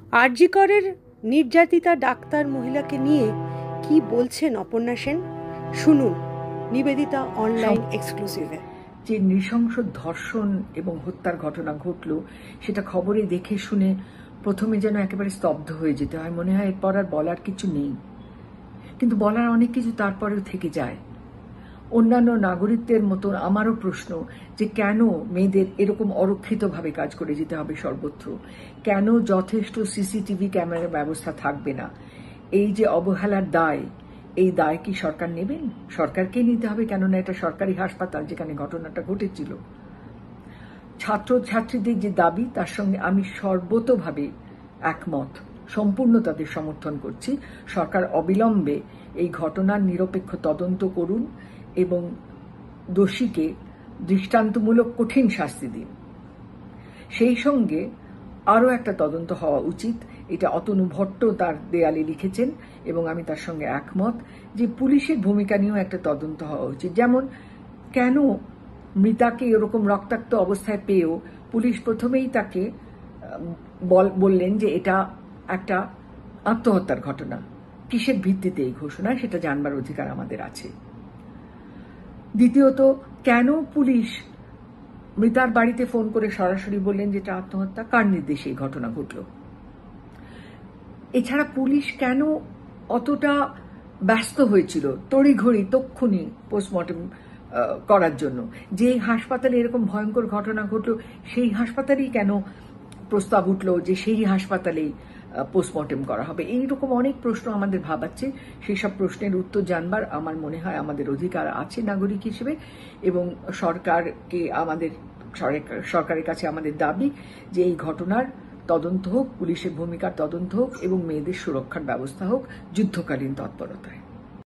আরজি করের নির্যাতিতা ডাক্তার মহিলাকে নিয়ে কি বলছেন অপর্ণা সেন, শুনুন নিবেদিতা অনলাইন এক্সক্লুসিভে। যে নৃশংস ধর্ষণ এবং হত্যার ঘটনা ঘটল সেটা খবরে দেখে শুনে প্রথমে যেন একেবারে স্তব্ধ হয়ে যেতে হয়, মনে হয় এরপর আর বলার কিছু নেই। কিন্তু বলার অনেক কিছু তারপরেও থেকে যায়। অন্যান্য নাগরিকদের মতন আমারও প্রশ্ন যে কেন মেয়েদের এরকম অরক্ষিতভাবে কাজ করে যেতে হবে সর্বত্র, কেন যথেষ্ট সিসিটিভি ক্যামেরার ব্যবস্থা থাকবে না। এই যে অবহেলার দায়, এই দায় কি সরকার নেবেন? সরকারকেই নিতে হবে, কেননা এটা সরকারি হাসপাতাল যেখানে ঘটনাটা ঘটেছিল। ছাত্রছাত্রীদের যে দাবি তার সঙ্গে আমি সর্বতোভাবে একমত, সম্পূর্ণ তাদের সমর্থন করছি। সরকার অবিলম্বে এই ঘটনার নিরপেক্ষ তদন্ত করুন এবং দোষীকে দৃষ্টান্তমূলক কঠিন শাস্তি দিন। সেই সঙ্গে আরও একটা তদন্ত হওয়া উচিত, এটা অতনু ভট্ট তার দেয়ালে লিখেছেন এবং আমি তার সঙ্গে একমত, যে পুলিশের ভূমিকা নিয়েও একটা তদন্ত হওয়া উচিত। যেমন কেন মৃতাকে এরকম রক্তাক্ত অবস্থায় পেয়েও পুলিশ প্রথমেই তাকে বললেন যে এটা একটা আত্মহত্যার ঘটনা। কিসের ভিত্তিতে এই ঘোষণা, সেটা জানবার অধিকার আমাদের আছে। দ্বিতীয়ত, কেন পুলিশ মৃতার বাড়িতে ফোন করে সরাসরি বললেন যে এটা আত্মহত্যা? কার নির্দেশে এই ঘটনা ঘটল? এছাড়া পুলিশ কেন অতটা ব্যস্ত হয়েছিল তড়িঘড়ি তক্ষুনি পোস্টমর্টম করার জন্য? যে হাসপাতালে এরকম ভয়ঙ্কর ঘটনা ঘটল সেই হাসপাতালেই কেন প্রস্তাব উঠল যে সেই হাসপাতালেই পোস্টমর্টম করা হবে? এইরকম অনেক প্রশ্ন আমাদের ভাবাচ্ছে। সেই সব প্রশ্নের উত্তর জানবার আমার মনে হয় আমাদের অধিকার আছে নাগরিক হিসেবে, এবং সরকারের কাছে আমাদের দাবি যে এই ঘটনার তদন্ত হোক, পুলিশের ভূমিকার তদন্ত হোক এবং মেয়েদের সুরক্ষার ব্যবস্থা হোক যুদ্ধকালীন তৎপরতায়।